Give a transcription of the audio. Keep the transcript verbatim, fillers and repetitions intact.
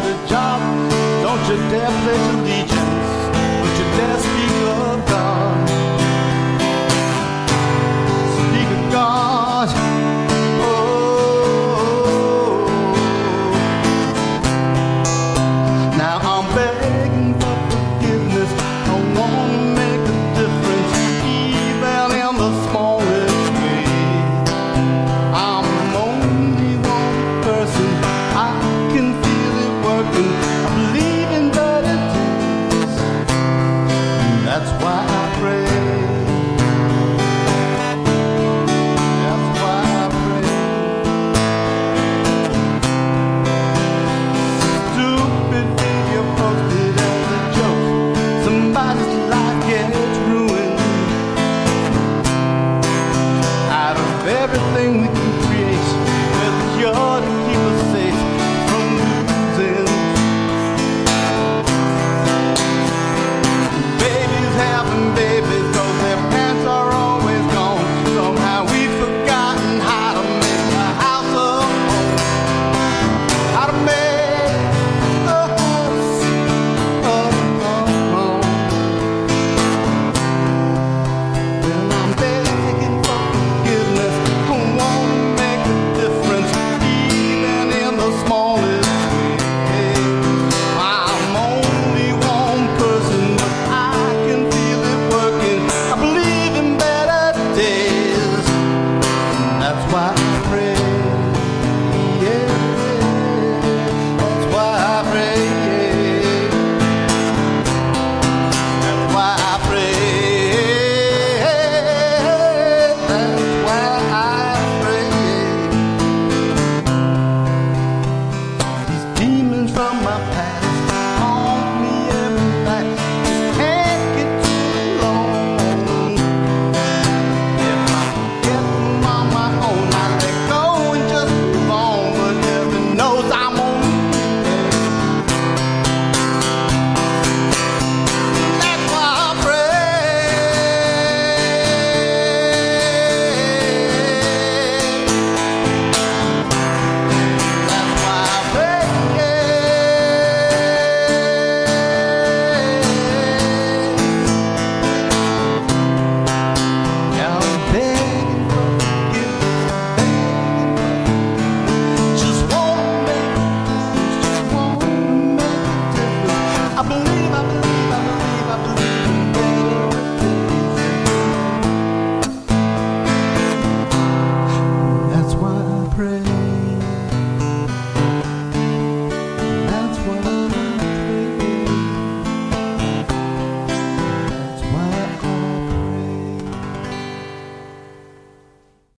a job. Don't you dare pledge allegiance. Don't you dare speak of God. Speak of God. Oh. Now I'm begging for forgiveness. I want to make a difference, even in the smallest way. I'm only one person. I can feel it working. I believe in better days. That's why I pray. That's why I pray. Stupid video posted as a joke. Somebody's life gets ruined. Out of everything we can create, we're the cure to keep us safe from losing. Babies having babies, cause their parents are always gone. Somehow we've forgotten how to make a house of home. How to make a house of home. When I'm begging for forgiveness, I want to make a difference, even in the smallest way. I'm only one person, but I can feel it working. I believe in better days. That's why I pray. Yeah, that's why I pray. That's why I pray. That's why I pray. These demons from my past haunt me every night. Just can't get too alone. If I get them on my own, I let go and just move on. But heaven knows I'm only human. That's why I pray. That's why I pray. Yeah, I'm begging for forgiveness, just want to make a difference, just want to make a difference. I believe, I believe, I believe, I believe.